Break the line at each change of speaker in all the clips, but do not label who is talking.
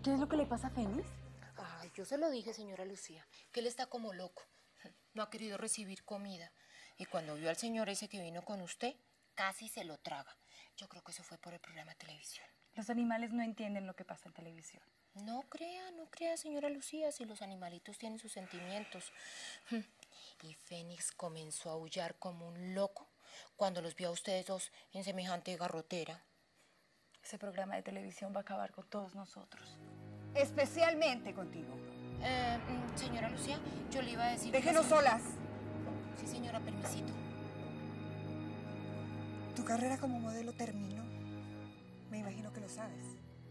¿Qué es lo que le pasa a Fénix?
Ay, yo se lo dije, señora Lucía, que él está como loco. No ha querido recibir comida. Y cuando vio al señor ese que vino con usted, casi se lo traga. Yo creo que eso fue por el programa de televisión.
Los animales no entienden lo que pasa en televisión.
No crea, señora Lucía, si los animalitos tienen sus sentimientos. Y Fénix comenzó a aullar como un loco cuando los vio a ustedes dos en semejante garrotera.
Ese programa de televisión va a acabar con todos nosotros.
Especialmente contigo.
Señora Lucía, yo le iba a decir...
Déjenos solas.
Sí, señora, permisito.
Tu carrera como modelo terminó. Me imagino que lo sabes.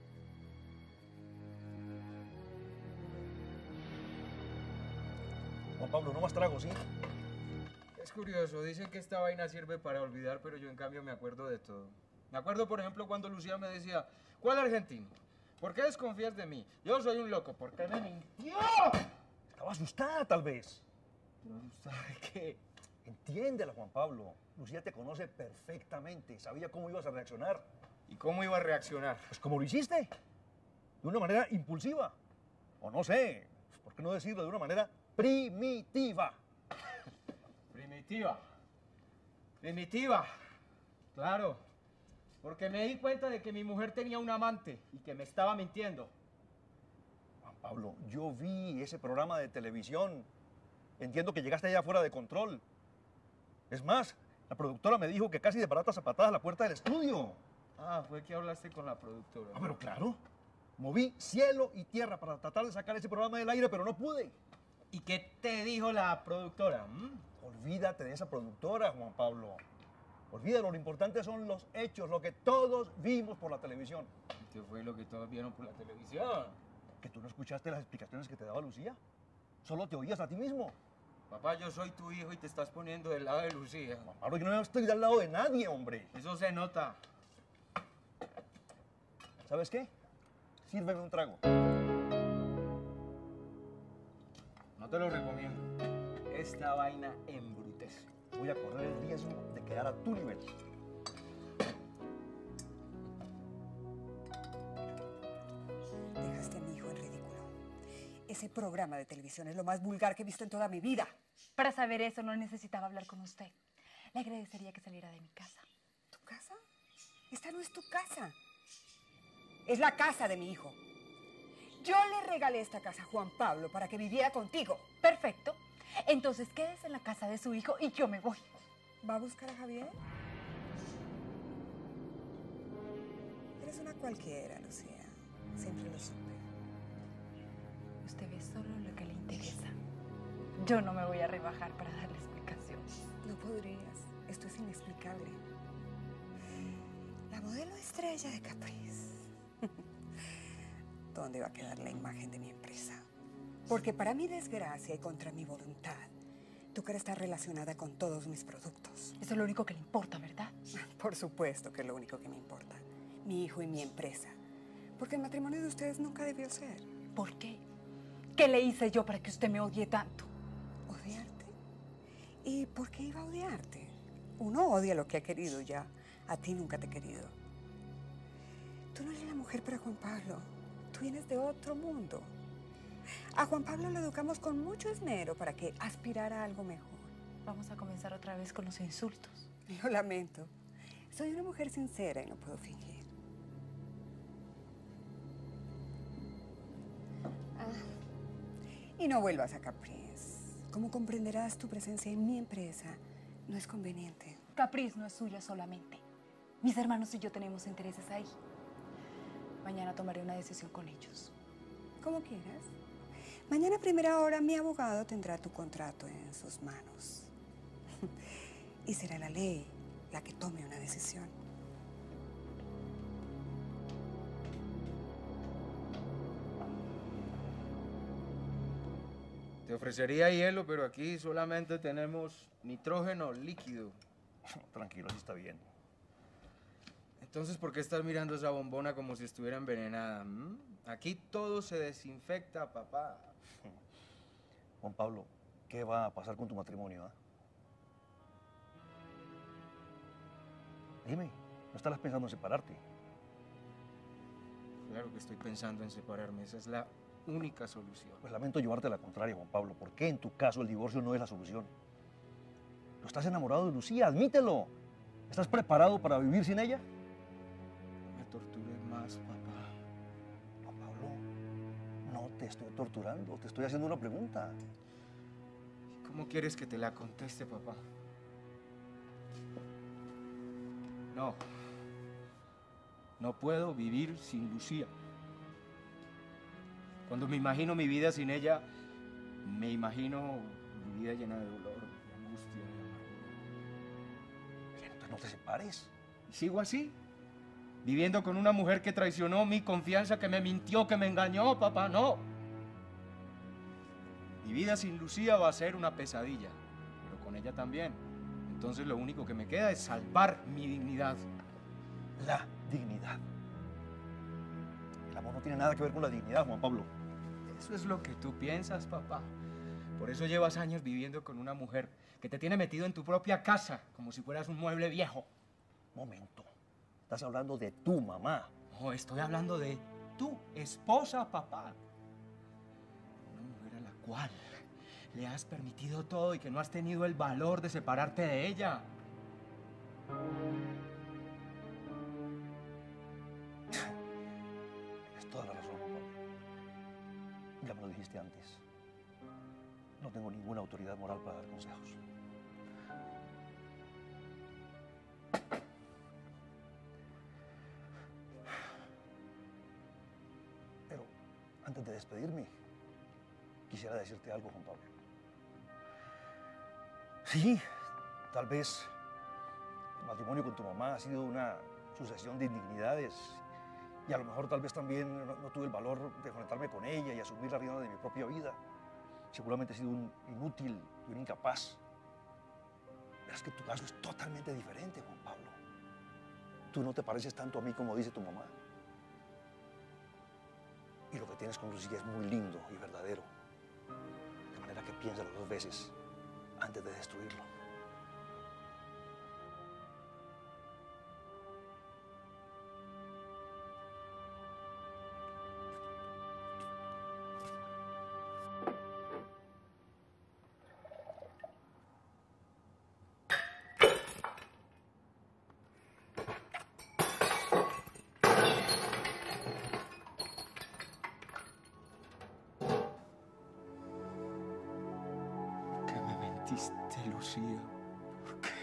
Juan Pablo, no más trago, ¿sí?
Es curioso, dicen que esta vaina sirve para olvidar, pero yo en cambio me acuerdo de todo. Me acuerdo, por ejemplo, cuando Lucía me decía, ¿cuál argentino? ¿Por qué desconfías de mí? Yo soy un loco, ¿por qué me mintió?
Estaba asustada, tal vez.
¿Pero asustada de qué?
Entiéndela, Juan Pablo. Lucía te conoce perfectamente. Sabía cómo ibas a reaccionar.
¿Y cómo iba a reaccionar?
Pues como lo hiciste. De una manera impulsiva. O no sé, ¿por qué no decirlo de una manera primitiva?
Primitiva. Primitiva. Claro. Porque me di cuenta de que mi mujer tenía un amante y que me estaba mintiendo.
Juan Pablo, yo vi ese programa de televisión. Entiendo que llegaste allá fuera de control. Es más, la productora me dijo que casi desbaratas a patadas la puerta del estudio.
Ah, fue que hablaste con la productora.
Ah, pero claro. Moví cielo y tierra para tratar de sacar ese programa del aire, pero no pude.
¿Y qué te dijo la productora?
Olvídate de esa productora, Juan Pablo. Olvídalo, lo importante son los hechos, lo que todos vimos por la televisión.
¿Y qué fue lo que todos vieron por la televisión?
¿Que tú no escuchaste las explicaciones que te daba Lucía? Solo te oías a ti mismo.
Papá, yo soy tu hijo y te estás poniendo del lado de Lucía.
Juan Pablo, yo no estoy al lado de nadie, hombre.
Eso se nota.
¿Sabes qué? Sírveme un trago.
No te lo recomiendo. Esta vaina embrutece.
Voy a correr el riesgo de quedar a tu nivel.
Dejaste a mi hijo en ridículo. Ese programa de televisión es lo más vulgar que he visto en toda mi vida.
Para saber eso no necesitaba hablar con usted. Le agradecería que saliera de mi casa.
¿Tu casa? Esta no es tu casa. Es la casa de mi hijo. Yo le regalé esta casa a Juan Pablo para que viviera contigo.
Perfecto. Entonces quédese en la casa de su hijo y yo me voy.
¿Va a buscar a Javier? Eres una cualquiera, Lucía. Siempre lo supe.
Usted ve solo lo que le interesa. Yo no me voy a rebajar para darle explicaciones.
No podrías. Esto es inexplicable. La modelo estrella de Caprice. ¿Dónde va a quedar la imagen de mi empresa? Porque para mi desgracia y contra mi voluntad, tu cara está relacionada con todos mis productos.
Eso es lo único que le importa, ¿verdad?
Por supuesto que es lo único que me importa. Mi hijo y mi empresa. Porque el matrimonio de ustedes nunca debió ser.
¿Por qué? ¿Qué le hice yo para que usted me odie tanto?
¿Odiarte? ¿Y por qué iba a odiarte? Uno odia lo que ha querido ya. A ti nunca te he querido. Tú no eres la mujer para Juan Pablo. Tú vienes de otro mundo. A Juan Pablo lo educamos con mucho esmero para que aspirara a algo mejor.
Vamos a comenzar otra vez con los insultos.
Lo lamento. Soy una mujer sincera y no puedo fingir. Y no vuelvas a Caprice. Como comprenderás, tu presencia en mi empresa no es conveniente.
Caprice no es suya solamente. Mis hermanos y yo tenemos intereses ahí. Mañana tomaré una decisión con ellos.
Como quieras. Mañana a primera hora mi abogado tendrá tu contrato en sus manos. Y será la ley la que tome una decisión.
Te ofrecería hielo, pero aquí solamente tenemos nitrógeno líquido.
Tranquilo, así está bien.
Entonces, ¿por qué estás mirando esa bombona como si estuviera envenenada? Aquí todo se desinfecta, papá.
Juan Pablo, ¿qué va a pasar con tu matrimonio? Dime, ¿no estarás pensando en separarte?
Sí. Claro que estoy pensando en separarme. Esa es la única solución.
Pues lamento llevarte la contraria, Juan Pablo. ¿Por qué en tu caso el divorcio no es la solución? ¿No estás enamorado de Lucía? Admítelo. ¿Estás preparado para vivir sin ella?
Me torturé más, papá.
Juan Pablo, no te estoy torturando, te estoy haciendo una pregunta.
¿Cómo quieres que te la conteste, papá? No. No puedo vivir sin Lucía. Cuando me imagino mi vida sin ella, me imagino mi vida llena de dolor, de angustia, de amargura.
Bien, entonces no te separes.
Y sigo así, viviendo con una mujer que traicionó mi confianza, que me mintió, que me engañó, papá, no. Mi vida sin Lucía va a ser una pesadilla, pero con ella también. Entonces lo único que me queda es salvar mi dignidad.
La dignidad. El amor no tiene nada que ver con la dignidad, Juan Pablo.
Eso es lo que tú piensas, papá. Por eso llevas años viviendo con una mujer que te tiene metido en tu propia casa, como si fueras un mueble viejo.
Momento. Estás hablando de tu mamá.
No, estoy hablando de tu esposa, papá. Una mujer a la cual le has permitido todo y que no has tenido el valor de separarte de ella.
Tienes toda la razón, Juan Pablo. Ya me lo dijiste antes. No tengo ninguna autoridad moral para dar consejos. Pero antes de despedirme, quisiera decirte algo, Juan Pablo. Sí, tal vez el matrimonio con tu mamá ha sido una sucesión de indignidades y a lo mejor tal vez también no tuve el valor de conectarme con ella y asumir la rienda de mi propia vida. Seguramente he sido un inútil y un incapaz. Pero es que tu caso es totalmente diferente, Juan Pablo. Tú no te pareces tanto a mí como dice tu mamá. Y lo que tienes con Lucía es muy lindo y verdadero. De manera que piénsalo 2 veces antes de destruirlo.
¿Por qué me mentiste, Lucía? ¿Por qué?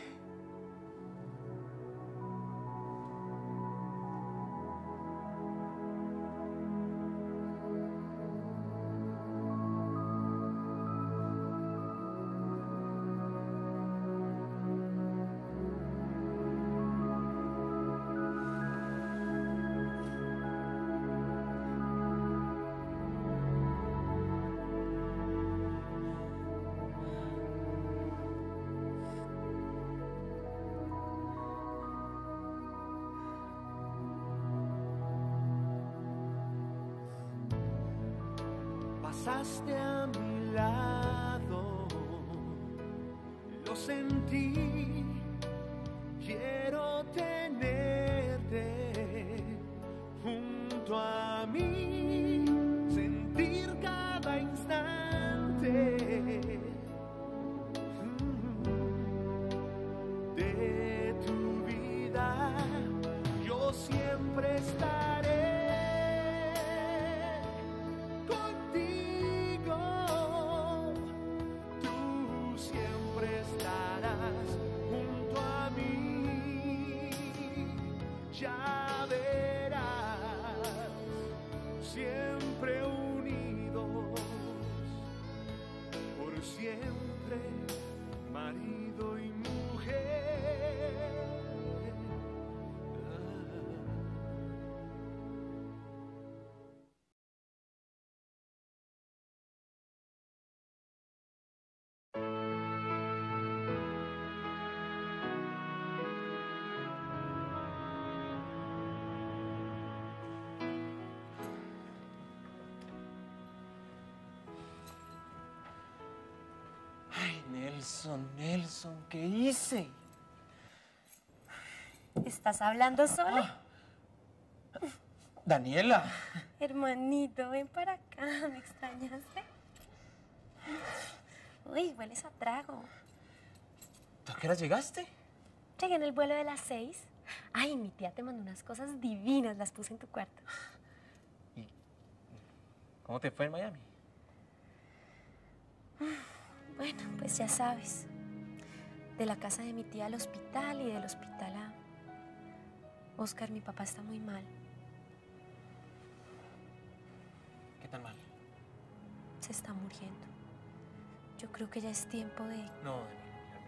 Pasaste a mi lado, lo sentí, quiero tenerte junto a mí, sentir cada instante de tu vida, yo siempre estaré contigo, tú siempre estarás junto a mí, ya verás, siempre unidos, por siempre, marido y mujer.
Ay, Nelson, Nelson, ¿qué hice?
¿Estás hablando solo?
Daniela.
Hermanito, ven para acá. ¿Me extrañaste? Uy, hueles a trago.
¿Tú a qué hora llegaste?
Llegué en el vuelo de las 6. Ay, mi tía te mandó unas cosas divinas. Las puse en tu cuarto.
¿Y cómo te fue en Miami?
Bueno, pues ya sabes. De la casa de mi tía al hospital y del hospital a... Oscar, mi papá está muy mal.
¿Qué tan mal?
Se está muriendo. Yo creo que ya es tiempo de...
No, Daniela,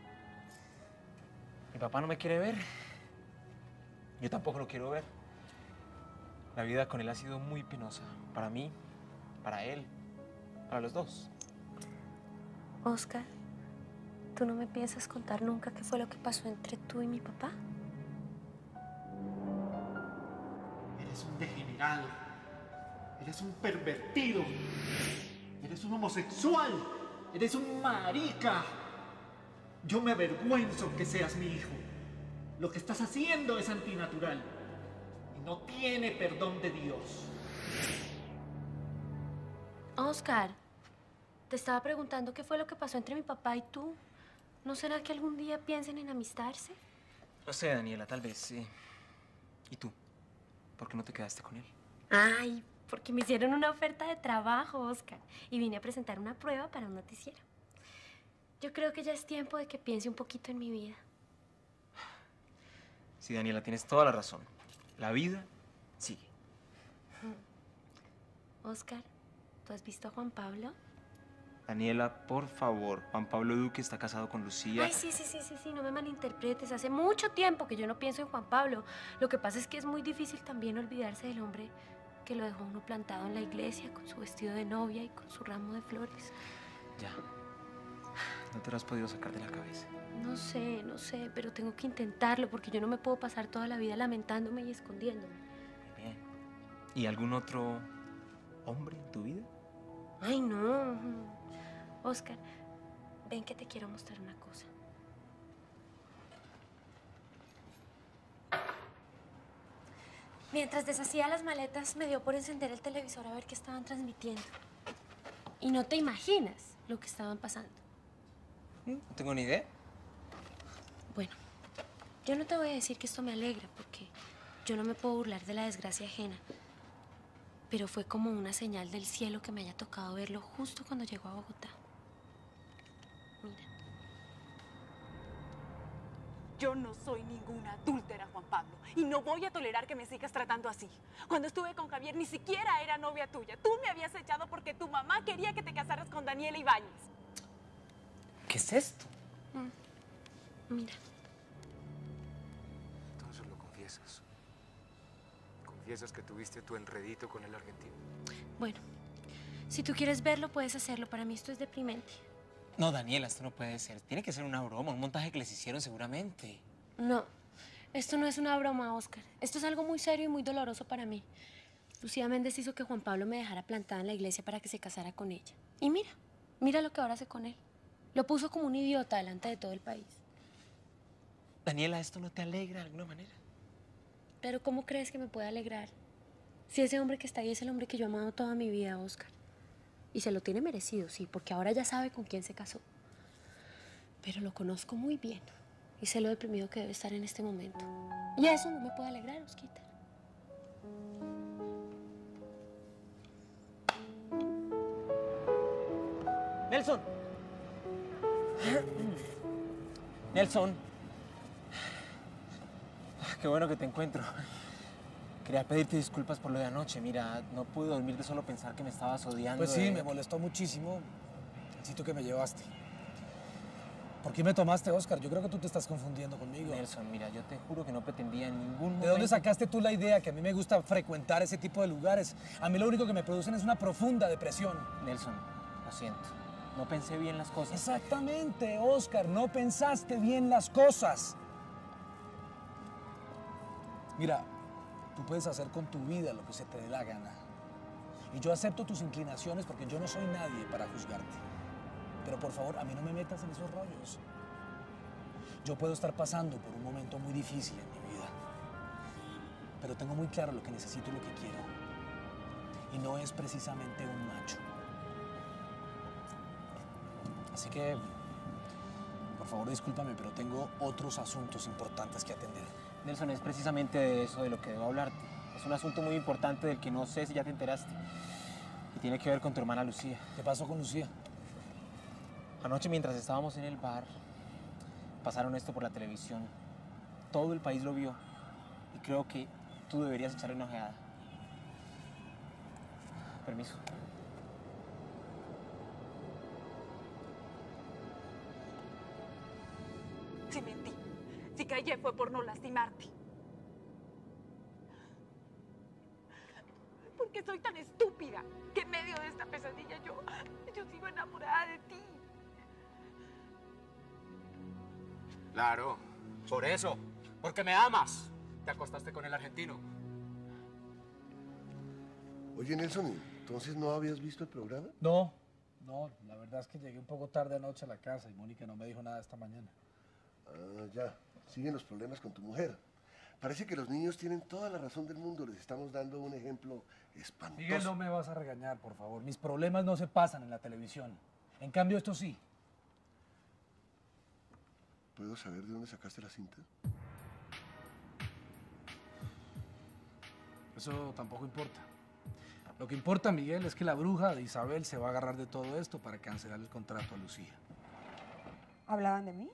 mi papá no me quiere ver. Yo tampoco lo quiero ver. La vida con él ha sido muy penosa. Para mí, para él, para los dos.
Oscar, ¿tú no me piensas contar nunca qué fue lo que pasó entre tú y mi papá?
Eres un degenerado. Eres un pervertido. Eres un homosexual. Eres un marica. Yo me avergüenzo que seas mi hijo. Lo que estás haciendo es antinatural. Y no tiene perdón de Dios.
Oscar, te estaba preguntando qué fue lo que pasó entre mi papá y tú. ¿No será que algún día piensen en amistarse?
No sé, Daniela, tal vez sí. ¿Y tú? ¿Por qué no te quedaste con él?
Ay, porque me hicieron una oferta de trabajo, Oscar. Y vine a presentar una prueba para un noticiero. Yo creo que ya es tiempo de que piense un poquito en mi vida.
Sí, Daniela, tienes toda la razón. La vida sigue.
Oscar, ¿tú has visto a Juan Pablo?
Daniela, por favor, Juan Pablo Duque está casado con Lucía.
Ay, sí, no me malinterpretes. Hace mucho tiempo que yo no pienso en Juan Pablo. Lo que pasa es que es muy difícil también olvidarse del hombre que lo dejó uno plantado en la iglesia con su vestido de novia y con su ramo de flores.
Ya. No te lo has podido sacar de la cabeza.
No sé, pero tengo que intentarlo porque yo no me puedo pasar toda la vida lamentándome y escondiéndome.
Muy bien. ¿Y algún otro hombre en tu vida?
Ay, no. Oscar, ven que te quiero mostrar una cosa. Mientras deshacía las maletas, me dio por encender el televisor a ver qué estaban transmitiendo. Y no te imaginas lo que estaban pasando.
No tengo ni idea.
Bueno, yo no te voy a decir que esto me alegra, porque yo no me puedo burlar de la desgracia ajena. Pero fue como una señal del cielo que me haya tocado verlo justo cuando llegó a Bogotá. Mira.
Yo no soy ninguna adúltera, Juan Pablo, y no voy a tolerar que me sigas tratando así. Cuando estuve con Javier ni siquiera era novia tuya. Tú me habías echado porque tu mamá quería que te casaras con Daniela Ibáñez.
¿Qué es esto?
Mira.
Entonces lo confiesas. Confiesas que tuviste tu enredito con el argentino.
Bueno, si tú quieres verlo, puedes hacerlo. Para mí esto es deprimente.
No, Daniela, esto no puede ser. Tiene que ser una broma, un montaje que les hicieron seguramente.
No, esto no es una broma, Oscar. Esto es algo muy serio y muy doloroso para mí. Lucía Méndez hizo que Juan Pablo me dejara plantada en la iglesia para que se casara con ella. Y mira lo que ahora hace con él. Lo puso como un idiota delante de todo el país.
Daniela, ¿esto no te alegra de alguna manera?
Pero ¿cómo crees que me puede alegrar? Si ese hombre que está ahí es el hombre que yo he amado toda mi vida, Oscar. Y se lo tiene merecido, sí, porque ahora ya sabe con quién se casó. Pero lo conozco muy bien y sé lo deprimido que debe estar en este momento. Y eso no me puede alegrar, Osquita.
¡Nelson! Nelson. Qué bueno que te encuentro. Quería pedirte disculpas por lo de anoche. Mira, no pude dormir de solo pensar que me estabas odiando.
Pues sí, me molestó muchísimo el sitio que me llevaste. ¿Por qué me tomaste, Oscar? Yo creo que tú te estás confundiendo conmigo.
Nelson, mira, yo te juro que no pretendía en ningún momento...
¿De dónde sacaste tú la idea que a mí me gusta frecuentar ese tipo de lugares? A mí lo único que me producen es una profunda depresión.
Nelson, lo siento. No pensé bien las cosas.
Exactamente, Oscar. No pensaste bien las cosas. Mira, tú puedes hacer con tu vida lo que se te dé la gana. Y yo acepto tus inclinaciones porque yo no soy nadie para juzgarte. Pero por favor, a mí no me metas en esos rollos. Yo puedo estar pasando por un momento muy difícil en mi vida. pero tengo muy claro lo que necesito y lo que quiero. Y no es precisamente un macho. Así que, por favor, discúlpame, pero tengo otros asuntos importantes que atender.
Nelson, es precisamente de eso de lo que debo hablarte. Es un asunto muy importante del que no sé si ya te enteraste. Y tiene que ver con tu hermana Lucía.
¿Qué pasó con Lucía?
Anoche, mientras estábamos en el bar, pasaron esto por la televisión. Todo el país lo vio. Y creo que tú deberías echarle una ojeada. Permiso.
Si mentí, si callé fue por no lastimarte. Porque soy tan estúpida que en medio de esta pesadilla yo sigo enamorada de ti.
Claro, por eso, porque me amas. Te acostaste con el argentino.
Oye, Nelson, ¿entonces no habías visto el programa?
No, la verdad es que llegué un poco tarde anoche a la casa y Mónica no me dijo nada esta mañana.
Ah, ya. Siguen los problemas con tu mujer. Parece que los niños tienen toda la razón del mundo. Les estamos dando un ejemplo espantoso.
Miguel, no me vas a regañar, por favor. Mis problemas no se pasan en la televisión. En cambio, esto sí.
¿Puedo saber de dónde sacaste la cinta?
Eso tampoco importa. Lo que importa, Miguel, es que la bruja de Isabel se va a agarrar de todo esto para cancelar el contrato a Lucía.
¿Hablaban de mí?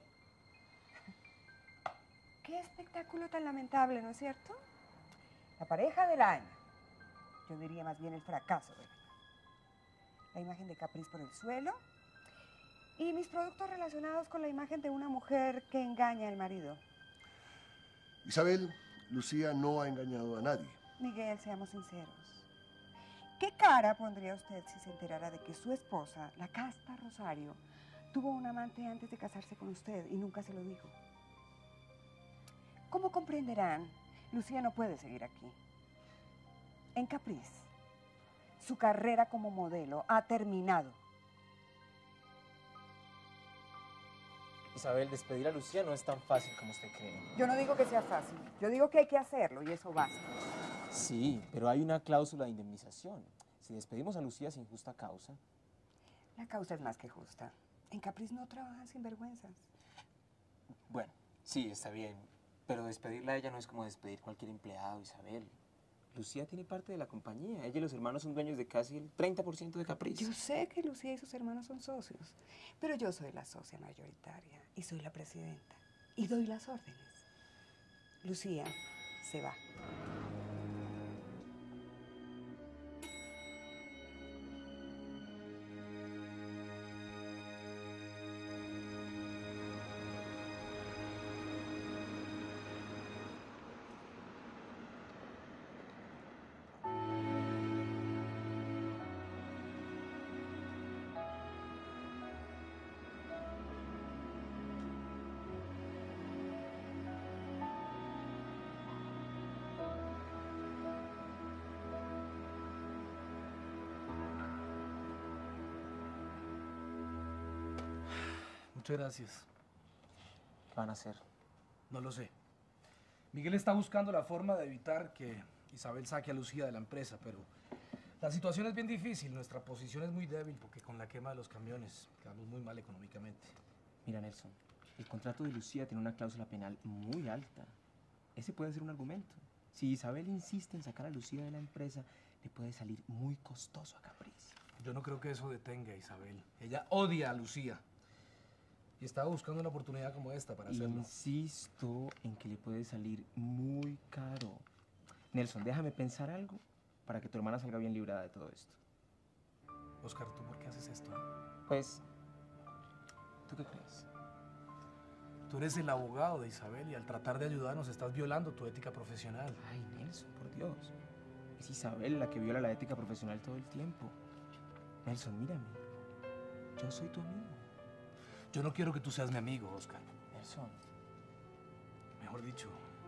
Qué espectáculo tan lamentable, ¿no es cierto? La pareja del año. Yo diría más bien el fracaso del año. La imagen de Caprice por el suelo y mis productos relacionados con la imagen de una mujer que engaña al marido.
Isabel, Lucía no ha engañado a nadie.
Miguel, seamos sinceros. ¿Qué cara pondría usted si se enterara de que su esposa, la casta Rosario, tuvo un amante antes de casarse con usted y nunca se lo dijo? Como comprenderán, Lucía no puede seguir aquí. En Caprice, su carrera como modelo ha terminado.
Isabel, despedir a Lucía no es tan fácil como usted cree.
Yo no digo que sea fácil, yo digo que hay que hacerlo y eso basta.
Sí, pero hay una cláusula de indemnización. Si despedimos a Lucía sin justa causa...
La causa es más que justa. En Caprice no trabajan sin vergüenzas.
Bueno, sí, está bien. Pero despedirla a ella no es como despedir cualquier empleado, Isabel. Lucía tiene parte de la compañía. Ella y los hermanos son dueños de casi el 30% de Caprice.
Yo sé que Lucía y sus hermanos son socios, pero yo soy la socia mayoritaria y soy la presidenta. Y doy las órdenes. Lucía se va.
Muchas gracias.
¿Qué van a hacer?
No lo sé. Miguel está buscando la forma de evitar que Isabel saque a Lucía de la empresa, pero la situación es bien difícil. Nuestra posición es muy débil porque con la quema de los camiones quedamos muy mal económicamente.
Mira, Nelson, el contrato de Lucía tiene una cláusula penal muy alta. Ese puede ser un argumento. Si Isabel insiste en sacar a Lucía de la empresa, le puede salir muy costoso a Caprice.
Yo no creo que eso detenga a Isabel. Ella odia a Lucía. Y estaba buscando una oportunidad como esta para hacerlo.
Insisto en que le puede salir muy caro. Nelson, déjame pensar algo para que tu hermana salga bien librada de todo esto.
Oscar, ¿tú por qué haces esto?
Pues, ¿tú qué crees?
Tú eres el abogado de Isabel y al tratar de ayudarnos estás violando tu ética profesional.
Ay, Nelson, por Dios. Es Isabel la que viola la ética profesional todo el tiempo. Nelson, mírame. Yo soy tu amigo.
Yo no quiero que tú seas mi amigo, Oscar.
Nelson.
Mejor dicho,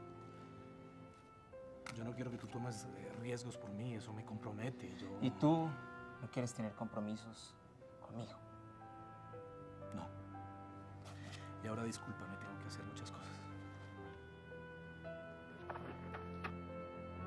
yo no quiero que tú tomes riesgos por mí, eso me compromete.
¿Y tú no quieres tener compromisos conmigo?
No. Y ahora discúlpame, tengo que hacer muchas cosas.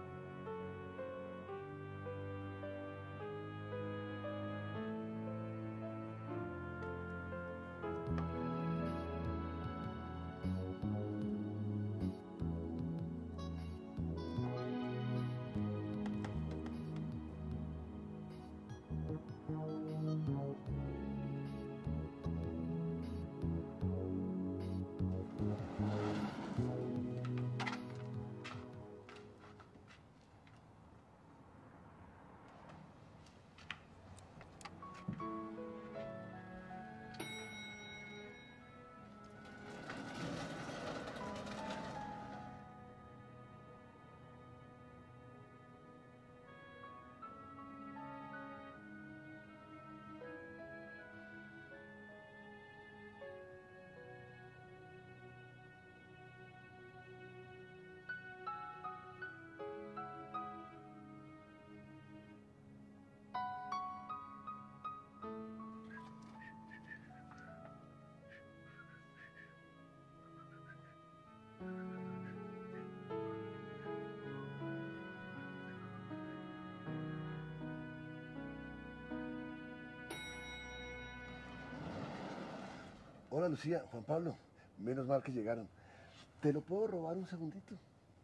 Hola, Lucía, Juan Pablo. Menos mal que llegaron. ¿Te lo puedo robar un segundito?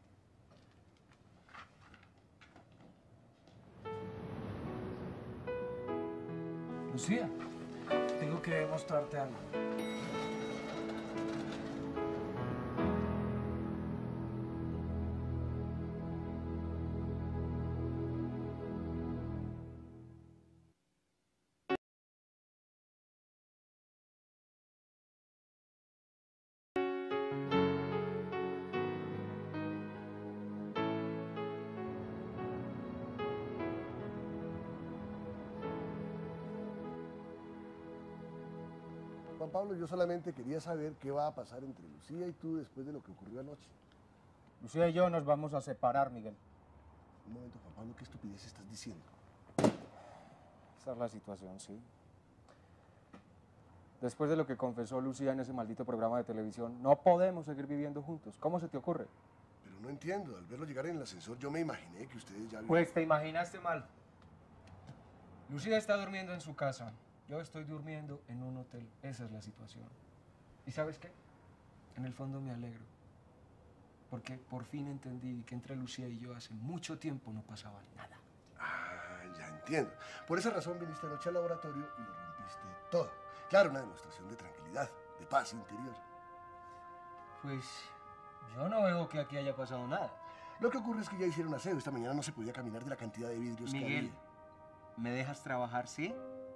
Lucía, tengo que mostrarte algo.
Juan Pablo, yo solamente quería saber qué va a pasar entre Lucía y tú después de lo que ocurrió anoche.
Lucía y yo nos vamos a separar, Miguel.
Un momento, Juan Pablo, ¿qué estupidez estás diciendo?
Esa es la situación, sí. Después de lo que confesó Lucía en ese maldito programa de televisión, no podemos seguir viviendo juntos. ¿Cómo se te ocurre?
Pero no entiendo, al verlo llegar en el ascensor yo me imaginé que ustedes ya...
Pues te imaginaste mal. Lucía está durmiendo en su casa. Yo estoy durmiendo en un hotel. Esa es la situación. ¿Y sabes qué? En el fondo me alegro. Porque por fin entendí que entre Lucía y yo hace mucho tiempo no pasaba nada.
Ah, ya entiendo. Por esa razón viniste anoche al laboratorio y lo rompiste todo. Claro, una demostración de tranquilidad, de paz interior.
Pues yo no veo que aquí haya pasado nada.
Lo que ocurre es que ya hicieron aseo. Esta mañana no se podía caminar de la cantidad de vidrios que
Miguel,
había.
¿me dejas trabajar, sí?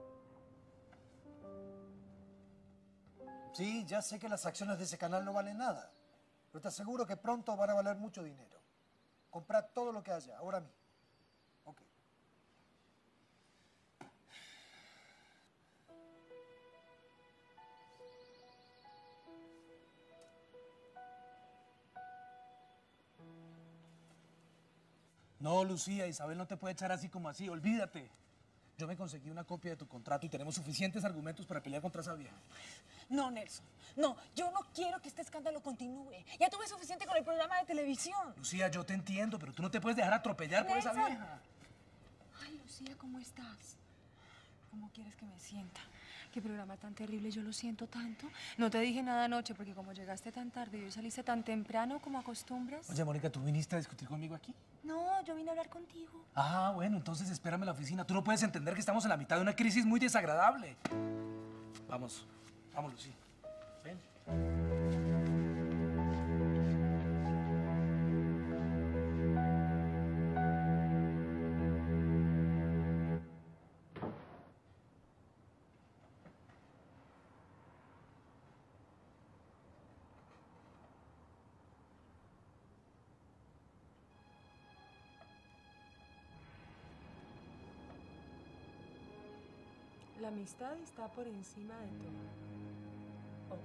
Sí, ya sé que las acciones de ese canal no valen nada, pero te aseguro que pronto van a valer mucho dinero. Comprá todo lo que haya, ahora mismo. Ok.
No, Lucía, Isabel no te puede echar así como así, olvídate. Yo me conseguí una copia de tu contrato y tenemos suficientes argumentos para pelear contra esa vieja.
No, Nelson. No, yo no quiero que este escándalo continúe. Ya tuve suficiente con el programa de televisión.
Lucía, yo te entiendo, pero tú no te puedes dejar atropellar por esa
Nelson.
vieja.
Ay, Lucía, ¿cómo estás? ¿Cómo quieres que me sienta? Qué programa tan terrible, yo lo siento tanto. No te dije nada anoche porque como llegaste tan tarde y hoy saliste tan temprano como acostumbras.
Oye, Mónica, ¿tú viniste a discutir conmigo aquí?
No, yo vine a hablar contigo.
Ah, bueno, entonces espérame en la oficina. Tú no puedes entender que estamos en la mitad de una crisis muy desagradable. Vamos, vamos, Lucía. Ven.
La amistad está por encima de todo.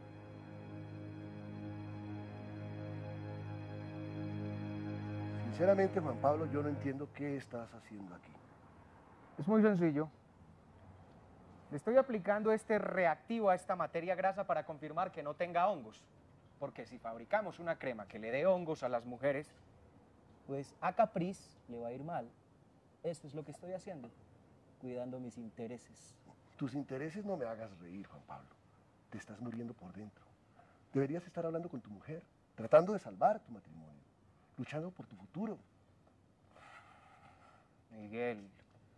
Sinceramente, Juan Pablo, yo no entiendo qué estás haciendo aquí.
Es muy sencillo. Le estoy aplicando este reactivo a esta materia grasa para confirmar que no tenga hongos. Porque si fabricamos una crema que le dé hongos a las mujeres, pues a Caprice le va a ir mal. Eso es lo que estoy haciendo, cuidando mis intereses.
Tus intereses no me hagas reír, Juan Pablo. Te estás muriendo por dentro. Deberías estar hablando con tu mujer, tratando de salvar tu matrimonio, luchando por tu futuro.
Miguel,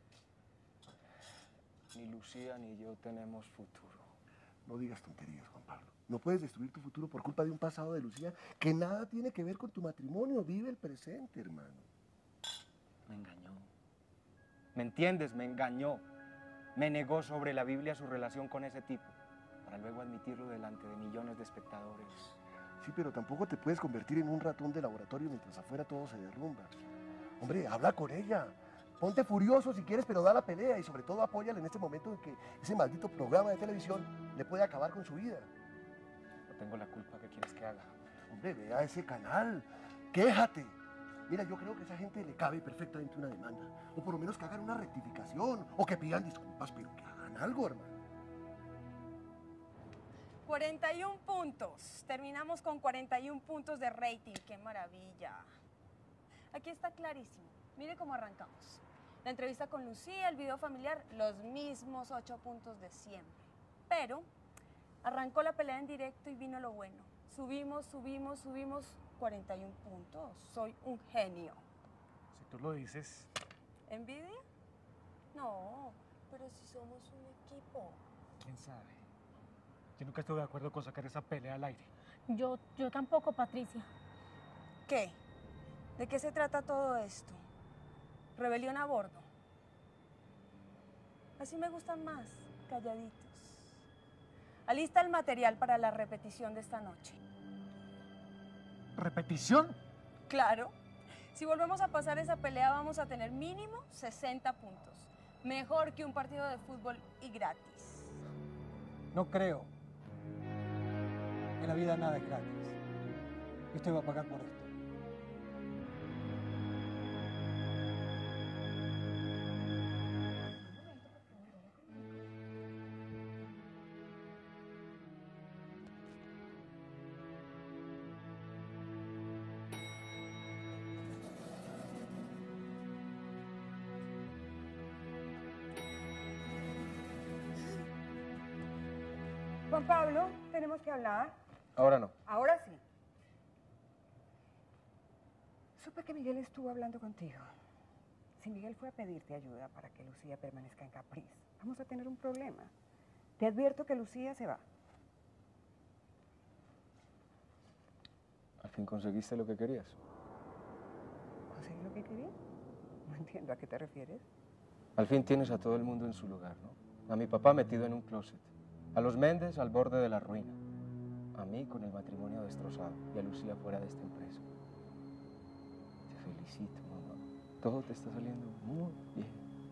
ni Lucía ni yo tenemos futuro.
No digas tonterías, Juan Pablo. No puedes destruir tu futuro por culpa de un pasado de Lucía que nada tiene que ver con tu matrimonio. Vive el presente, hermano.
Me engañó. ¿Me entiendes? Me engañó. Me negó sobre la Biblia su relación con ese tipo, para luego admitirlo delante de millones de espectadores.
Sí, pero tampoco te puedes convertir en un ratón de laboratorio mientras afuera todo se derrumba. Hombre, habla con ella. Ponte furioso si quieres, pero da la pelea y sobre todo apóyala en este momento en que ese maldito programa de televisión le puede acabar con su vida.
No tengo la culpa. ¿Qué quieres que haga?
Hombre, ve a ese canal. Quéjate. Mira, yo creo que a esa gente le cabe perfectamente una demanda. O por lo menos que hagan una rectificación. O que pidan disculpas, pero que hagan algo, hermano.
41 puntos. Terminamos con 41 puntos de rating. ¡Qué maravilla! Aquí está clarísimo. Mire cómo arrancamos. La entrevista con Lucía, el video familiar, los mismos 8 puntos de siempre. Pero Arrancó la pelea en directo y vino lo bueno. Subimos, 41 puntos. Soy un genio.
Si tú lo dices.
¿Envidia? No, pero si somos un equipo.
¿Quién sabe? Yo nunca estuve de acuerdo con sacar esa pelea al aire.
Yo tampoco, Patricia.
¿Qué? ¿De qué se trata todo esto? ¿Rebelión a bordo? Así me gustan más, calladitos. Alista el material para la repetición de esta noche.
¿Repetición?
Claro. Si volvemos a pasar esa pelea vamos a tener mínimo 60 puntos. Mejor que un partido de fútbol y gratis.
No creo. En la vida nada es gratis. Y usted va a pagar por esto.
Juan Pablo, tenemos que hablar.
Ahora no.
Ahora sí. Supe que Miguel estuvo hablando contigo. Si Miguel fue a pedirte ayuda para que Lucía permanezca en Capriz, vamos a tener un problema. Te advierto que Lucía se va.
¿Al fin conseguiste lo que querías?
¿Conseguí lo que quería? No entiendo a qué te refieres.
Al fin tienes a todo el mundo en su lugar, ¿no? A mi papá metido en un closet, a los Méndez al borde de la ruina, a mí con el matrimonio destrozado y a Lucía fuera de esta empresa. Te felicito, mamá. Todo te está saliendo muy bien.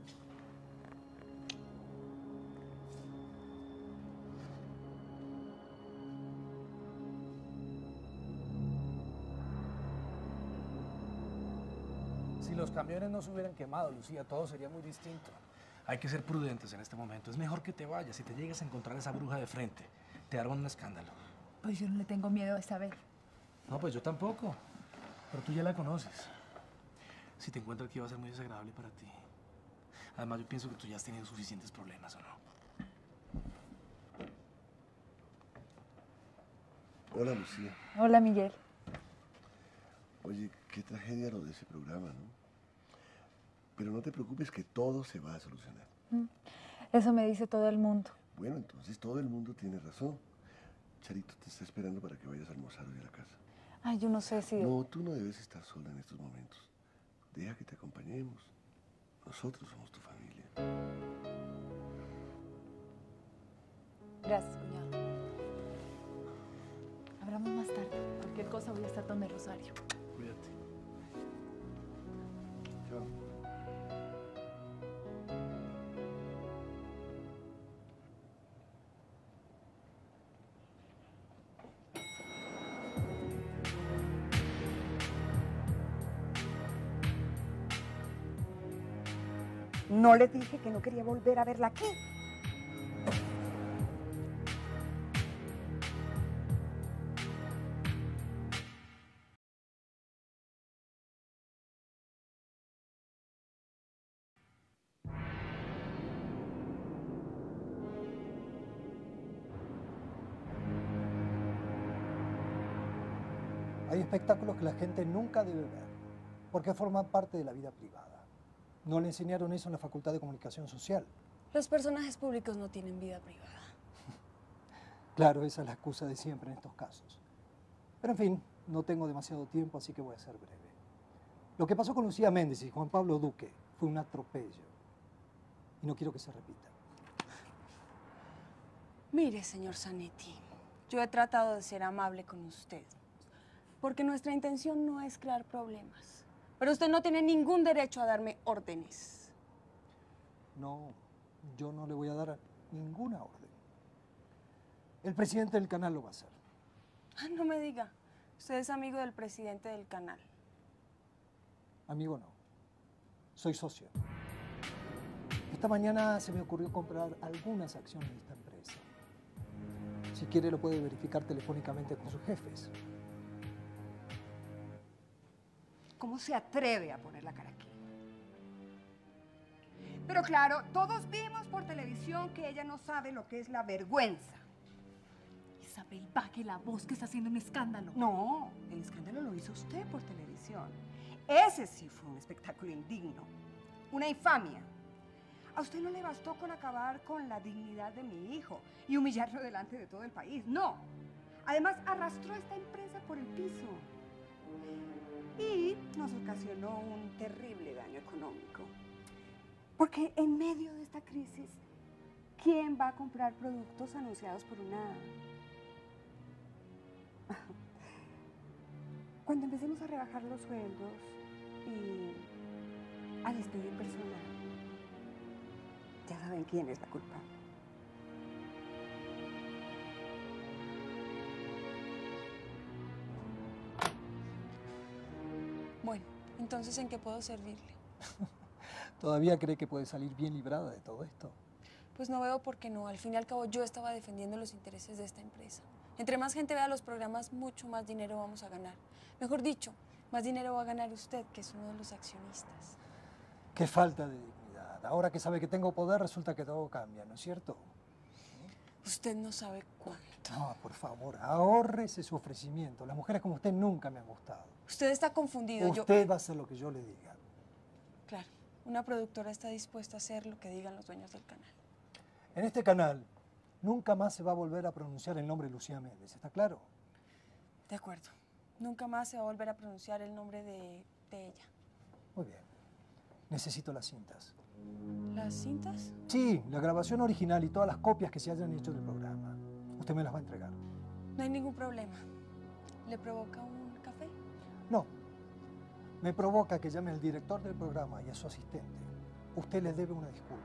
Si los camiones no se hubieran quemado, Lucía, todo sería muy distinto. Hay que ser prudentes en este momento. Es mejor que te vayas. Si te llegas a encontrar a esa bruja de frente, te arman un escándalo.
Pues yo no le tengo miedo esta vez.
No, pues yo tampoco. Pero tú ya la conoces. Si te encuentras aquí va a ser muy desagradable para ti. Además, yo pienso que tú ya has tenido suficientes problemas, ¿o no?
Hola, Lucía.
Hola, Miguel.
Oye, qué tragedia lo de ese programa, ¿no? Pero no te preocupes que todo se va a solucionar.
Eso me dice todo el mundo.
Bueno, entonces todo el mundo tiene razón. Charito te está esperando para que vayas a almorzar hoy a la casa.
Ay, yo no sé si...
No, tú no debes estar sola en estos momentos. Deja que te acompañemos. Nosotros somos tu familia.
Gracias, cuñado. Hablamos más tarde. Cualquier cosa voy a estar donde Rosario.
Cuídate.
Chao.
No le dije que no quería volver a verla aquí.
Hay espectáculos que la gente nunca debe ver, porque forman parte de la vida privada. No le enseñaron eso en la Facultad de Comunicación Social.
Los personajes públicos no tienen vida privada.
Claro, esa es la excusa de siempre en estos casos. Pero en fin, no tengo demasiado tiempo, así que voy a ser breve. Lo que pasó con Lucía Méndez y Juan Pablo Duque fue un atropello. Y no quiero que se repita.
Mire, señor Zanetti, yo he tratado de ser amable con usted, porque nuestra intención no es crear problemas. Pero usted no tiene ningún derecho a darme órdenes.
No, yo no le voy a dar ninguna orden. El presidente del canal lo va a hacer.
Ah, no me diga. Usted es amigo del presidente del canal.
Amigo no, soy socio. Esta mañana se me ocurrió comprar algunas acciones de esta empresa. Si quiere lo puede verificar telefónicamente con sus jefes.
¿Cómo se atreve a poner la cara aquí? Pero claro, todos vimos por televisión que ella no sabe lo que es la vergüenza.
Isabel, baje la voz, que está haciendo un escándalo.
No, el escándalo lo hizo usted por televisión. Ese sí fue un espectáculo indigno, una infamia. A usted no le bastó con acabar con la dignidad de mi hijo y humillarlo delante de todo el país, no. Además, arrastró a esta empresa por el piso y nos ocasionó un terrible daño económico. Porque en medio de esta crisis, ¿quién va a comprar productos anunciados por una... Cuando empecemos a rebajar los sueldos y a despedir personal, ya saben quién es la culpable.
Bueno, entonces, ¿en qué puedo servirle?
¿Todavía cree que puede salir bien librada de todo esto?
Pues no veo por qué no. Al fin y al cabo, yo estaba defendiendo los intereses de esta empresa. Entre más gente vea los programas, mucho más dinero vamos a ganar. Mejor dicho, más dinero va a ganar usted, que es uno de los accionistas.
Qué falta de dignidad. Ahora que sabe que tengo poder, resulta que todo cambia, ¿no es cierto?
Usted no sabe cuánto.
No, por favor, ahórrese su ofrecimiento. Las mujeres como usted nunca me han gustado.
Usted está confundido.
Usted va a hacer lo que yo le diga.
Claro, una productora está dispuesta a hacer lo que digan los dueños del canal.
En este canal, nunca más se va a volver a pronunciar el nombre Lucía Méndez, ¿está claro?
De acuerdo. Nunca más se va a volver a pronunciar el nombre de ella.
Muy bien. Necesito las cintas.
¿Las cintas?
Sí, la grabación original y todas las copias que se hayan hecho del programa. Usted me las va a entregar.
No hay ningún problema. ¿Le provoca un café?
No. Me provoca que llame al director del programa y a su asistente. Usted les debe una disculpa.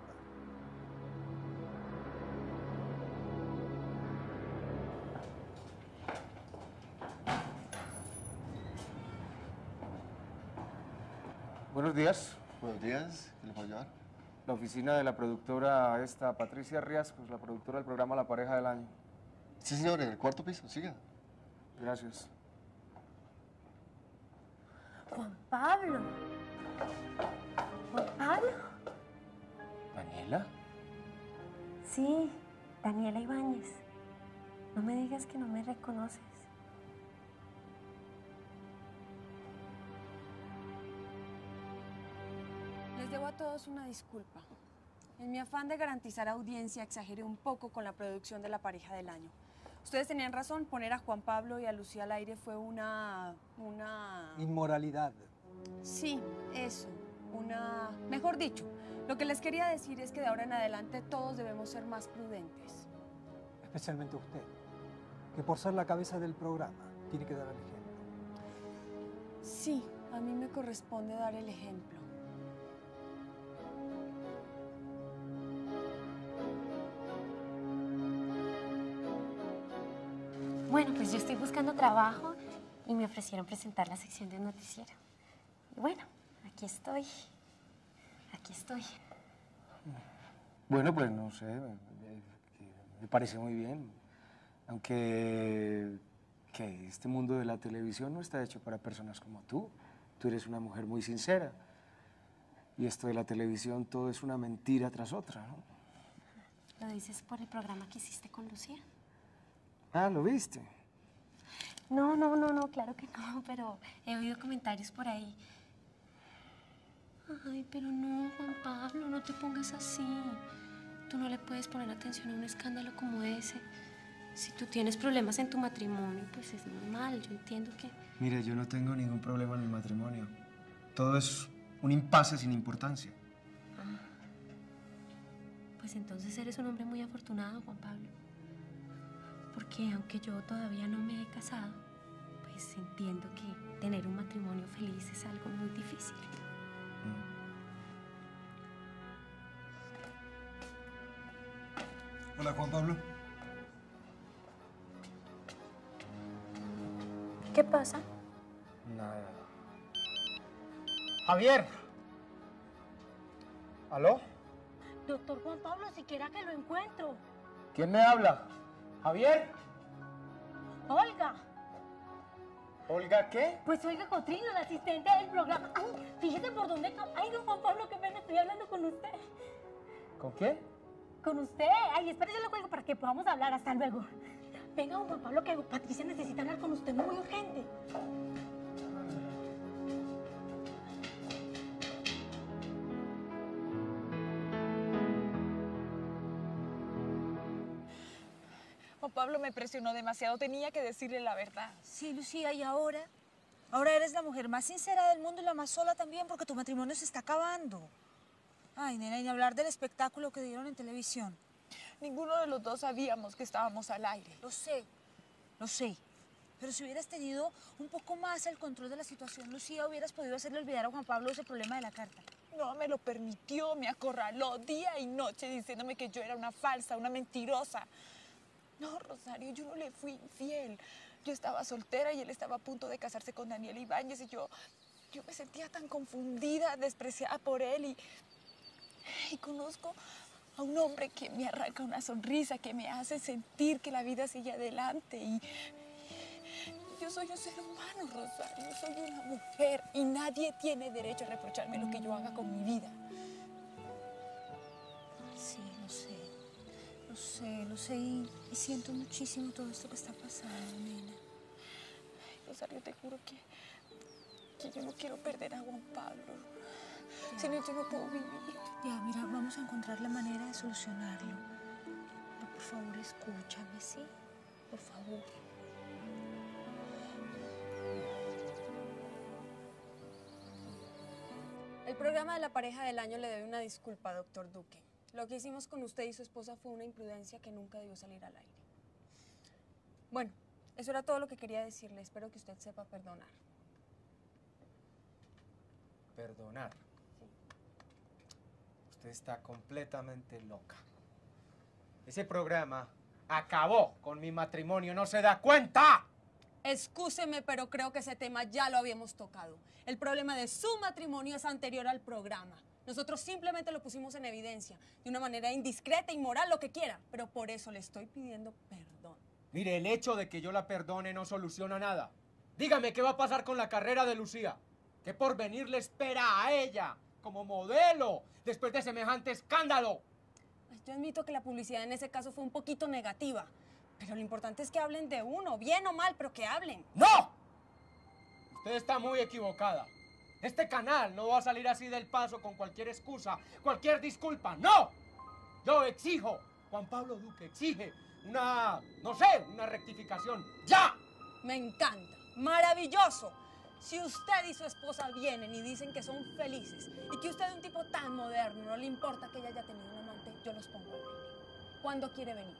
Buenos días.
Buenos días, ¿qué le puedo ayudar?
La oficina de la productora esta, Patricia Riascos, la productora del programa La Pareja del Año.
Sí, señor, en el cuarto piso, siga.
Gracias.
Juan Pablo. Juan Pablo.
¿Daniela?
Sí, Daniela Ibáñez. No me digas que no me reconoces.
Les debo a todos una disculpa. En mi afán de garantizar audiencia, exageré un poco con la producción de La Pareja del Año. Ustedes tenían razón, poner a Juan Pablo y a Lucía al aire fue una...
Inmoralidad.
Sí, eso, Mejor dicho, lo que les quería decir es que de ahora en adelante todos debemos ser más prudentes.
Especialmente usted, que por ser la cabeza del programa tiene que dar el ejemplo.
Sí, a mí me corresponde dar el ejemplo.
Bueno, pues yo estoy buscando trabajo y me ofrecieron presentar la sección de un noticiero. Y bueno, aquí estoy. Aquí estoy.
Bueno, pues no sé, me parece muy bien. Aunque que este mundo de la televisión no está hecho para personas como tú. Tú eres una mujer muy sincera. Y esto de la televisión todo es una mentira tras otra, ¿no?
¿Lo dices por el programa que hiciste con Lucía?
Ah, ¿lo viste?
No, claro que no, pero he oído comentarios por ahí. Ay, pero no, Juan Pablo, no te pongas así. Tú no le puedes poner atención a un escándalo como ese. Si tú tienes problemas en tu matrimonio, pues es normal, yo entiendo que...
Mire, yo no tengo ningún problema en mi matrimonio. Todo es un impasse sin importancia.
Ah, pues entonces eres un hombre muy afortunado, Juan Pablo. Porque aunque yo todavía no me he casado, pues entiendo que tener un matrimonio feliz es algo muy difícil.
Hola, Juan Pablo.
¿Qué pasa?
Nada.
Javier. ¿Aló?
Doctor Juan Pablo, siquiera que lo encuentro.
¿Quién me habla? ¿Javier?
Olga.
¿Olga qué?
Pues Olga Cotrino, la asistente del programa. Ay, fíjese por dónde... Ay, don Juan Pablo, qué pena, estoy hablando con usted.
¿Con quién?
Con usted. Ay, espere, yo lo cuelgo para que podamos hablar. Hasta luego. Venga, don Juan Pablo, que Patricia necesita hablar con usted muy urgente.
Juan Pablo me presionó demasiado, tenía que decirle la verdad.
Sí, Lucía, ¿y ahora? Ahora eres la mujer más sincera del mundo y la más sola también porque tu matrimonio se está acabando. Ay, nena, y ni hablar del espectáculo que dieron en televisión.
Ninguno de los dos sabíamos que estábamos al aire.
Lo sé. Pero si hubieras tenido un poco más el control de la situación, Lucía, hubieras podido hacerle olvidar a Juan Pablo ese problema de la carta.
No me lo permitió, me acorraló día y noche diciéndome que yo era una falsa, una mentirosa. No, Rosario, yo no le fui infiel. Yo estaba soltera y él estaba a punto de casarse con Daniela Ibáñez y yo me sentía tan confundida, despreciada por él y conozco a un hombre que me arranca una sonrisa, que me hace sentir que la vida sigue adelante y yo soy un ser humano, Rosario, soy una mujer y nadie tiene derecho a reprocharme lo que yo haga con mi vida.
Sí, lo sé y siento muchísimo todo esto que está pasando, nena.
Ay, Rosario, te juro que yo no quiero perder a Juan Pablo. Sin él yo no puedo vivir.
Ya, mira, vamos a encontrar la manera de solucionarlo. Pero por favor, escúchame, ¿sí? Por favor.
El programa de la pareja del año le debe una disculpa, doctor Duque. Lo que hicimos con usted y su esposa fue una imprudencia que nunca debió salir al aire. Bueno, eso era todo lo que quería decirle. Espero que usted sepa perdonar.
Perdonar. Usted está completamente loca. Ese programa acabó con mi matrimonio, ¿no se da cuenta?
Excúseme, pero creo que ese tema ya lo habíamos tocado. El problema de su matrimonio es anterior al programa. Nosotros simplemente lo pusimos en evidencia, de una manera indiscreta, inmoral, lo que quiera. Pero por eso le estoy pidiendo perdón.
Mire, el hecho de que yo la perdone no soluciona nada. Dígame, ¿qué va a pasar con la carrera de Lucía? ¿Qué porvenir le espera a ella como modelo después de semejante escándalo?
Yo admito que la publicidad en ese caso fue un poquito negativa. Pero lo importante es que hablen de uno, bien o mal, pero que hablen.
¡No! Usted está muy equivocada. Este canal no va a salir así del paso con cualquier excusa, cualquier disculpa. ¡No! Yo exijo, Juan Pablo Duque exige una rectificación. ¡Ya!
Me encanta. ¡Maravilloso! Si usted y su esposa vienen y dicen que son felices y que usted es un tipo tan moderno, no le importa que ella haya tenido un amante, yo los pongo al aire. ¿Cuándo quiere venir?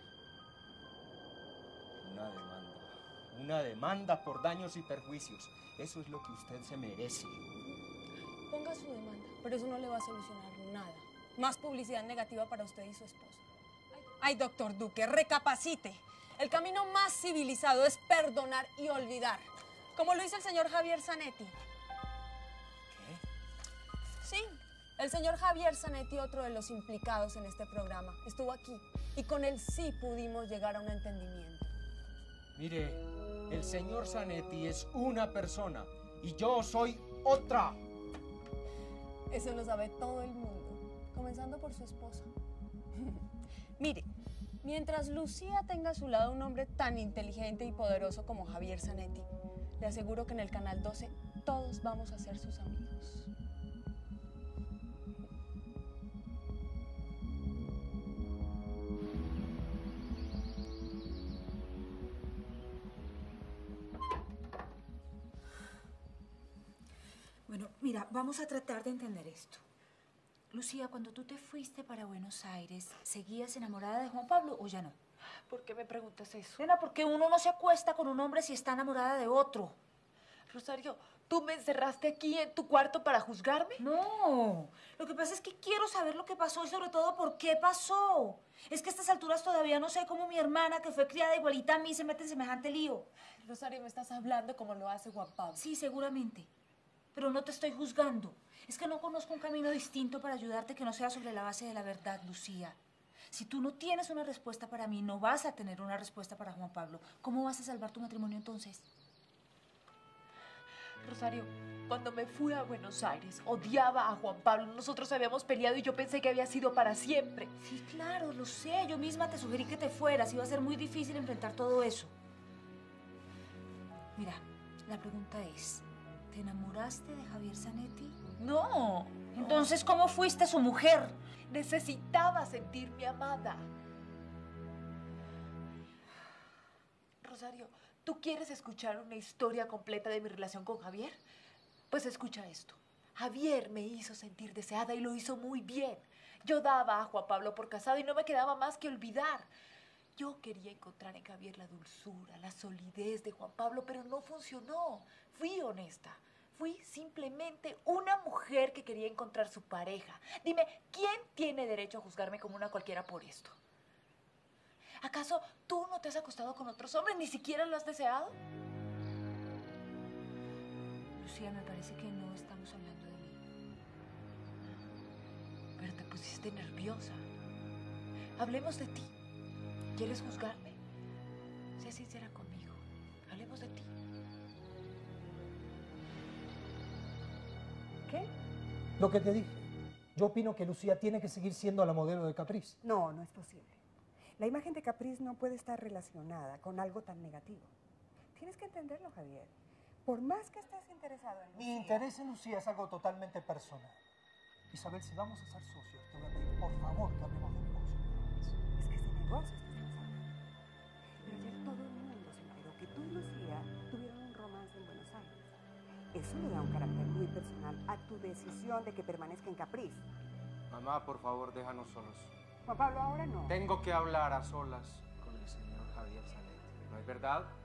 Una demanda por daños y perjuicios. Eso es lo que usted se merece.
Ponga su demanda, pero eso no le va a solucionar nada. Más publicidad negativa para usted y su esposa. Ay, doctor Duque, recapacite. El camino más civilizado es perdonar y olvidar. Como lo hizo el señor Javier Zanetti. ¿Qué? Sí, el señor Javier Zanetti, otro de los implicados en este programa, estuvo aquí y con él sí pudimos llegar a un entendimiento.
Mire, el señor Zanetti es una persona y yo soy otra.
Eso lo sabe todo el mundo, comenzando por su esposa. Mire, mientras Lucía tenga a su lado un hombre tan inteligente y poderoso como Javier Zanetti, le aseguro que en el Canal 12 todos vamos a ser sus amigos.
Bueno, mira, vamos a tratar de entender esto. Lucía, cuando tú te fuiste para Buenos Aires, ¿seguías enamorada de Juan Pablo o ya no?
¿Por qué me preguntas eso?
Nena, porque uno no se acuesta con un hombre si está enamorada de otro.
Rosario, ¿tú me encerraste aquí en tu cuarto para juzgarme?
No, lo que pasa es que quiero saber lo que pasó y sobre todo por qué pasó. Es que a estas alturas todavía no sé cómo mi hermana, que fue criada igualita a mí, se mete en semejante lío.
Rosario, me estás hablando como lo hace Juan Pablo.
Sí, seguramente. Pero no te estoy juzgando. Es que no conozco un camino distinto para ayudarte que no sea sobre la base de la verdad, Lucía. Si tú no tienes una respuesta para mí, no vas a tener una respuesta para Juan Pablo. ¿Cómo vas a salvar tu matrimonio entonces?
Rosario, cuando me fui a Buenos Aires, odiaba a Juan Pablo. Nosotros habíamos peleado y yo pensé que había sido para siempre.
Sí, claro, lo sé. Yo misma te sugerí que te fueras. Iba a ser muy difícil enfrentar todo eso. Mira, la pregunta es, ¿te enamoraste de Javier Zanetti?
No.
Entonces, ¿cómo fuiste su mujer?
Necesitaba sentirme amada. Rosario, ¿tú quieres escuchar una historia completa de mi relación con Javier? Pues escucha esto. Javier me hizo sentir deseada y lo hizo muy bien. Yo daba a Juan Pablo por casado y no me quedaba más que olvidar. Yo quería encontrar en Javier la dulzura, la solidez de Juan Pablo, pero no funcionó. Fui honesta. Fui simplemente una mujer que quería encontrar su pareja. Dime, ¿quién tiene derecho a juzgarme como una cualquiera por esto? ¿Acaso tú no te has acostado con otros hombres? ¿Ni siquiera lo has deseado?
Lucía, me parece que no estamos hablando de mí.
Pero te pusiste nerviosa. Hablemos de ti. ¿Quieres juzgarme? Sé sincera conmigo. Hablemos de ti.
¿Qué?
Lo que te dije. Yo opino que Lucía tiene que seguir siendo la modelo de Caprice.
No, no es posible. La imagen de Caprice no puede estar relacionada con algo tan negativo. Tienes que entenderlo, Javier. Por más que estés interesado en Lucía...
Mi interés en Lucía es algo totalmente personal. Isabel, si vamos a ser socios, te voy a pedir por favor que hablemos de negocio.
Es que es de negocios que estamos hablando. Pero ayer todo el mundo se enteró que tú y Lucía tuvieron un romance en Buenos Aires. Eso le da un carácter muy personal a tu decisión de que permanezca en Caprice.
Mamá, por favor, déjanos solos.
Juan Pablo, ahora no.
Tengo que hablar a solas con el señor Javier Zanetti. ¿No es verdad?